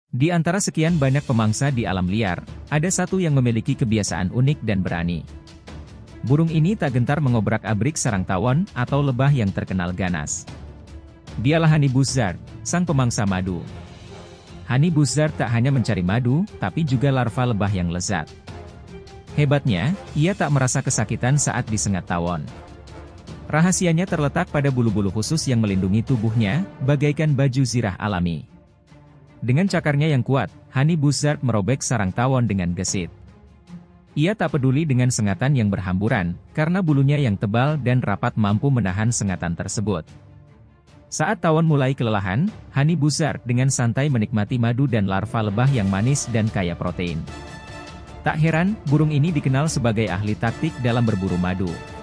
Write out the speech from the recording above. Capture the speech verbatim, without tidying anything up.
Di antara sekian banyak pemangsa di alam liar, ada satu yang memiliki kebiasaan unik dan berani. Burung ini tak gentar mengobrak-abrik sarang tawon atau lebah yang terkenal ganas. Dialah honey buzzard, sang pemangsa madu. Honey buzzard tak hanya mencari madu, tapi juga larva lebah yang lezat. Hebatnya, ia tak merasa kesakitan saat disengat tawon. Rahasianya terletak pada bulu-bulu khusus yang melindungi tubuhnya, bagaikan baju zirah alami. Dengan cakarnya yang kuat, honey buzzard merobek sarang tawon dengan gesit. Ia tak peduli dengan sengatan yang berhamburan, karena bulunya yang tebal dan rapat mampu menahan sengatan tersebut. Saat tawon mulai kelelahan, honey buzzard dengan santai menikmati madu dan larva lebah yang manis dan kaya protein. Tak heran, burung ini dikenal sebagai ahli taktik dalam berburu madu.